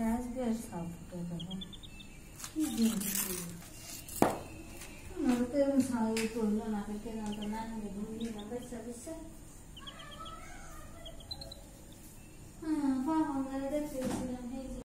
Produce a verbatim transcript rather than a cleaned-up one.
gas भी अच्छा फुटे देखो मैं तो सारी तो ना करके ना तो ना नहीं दूंगी ना बस सब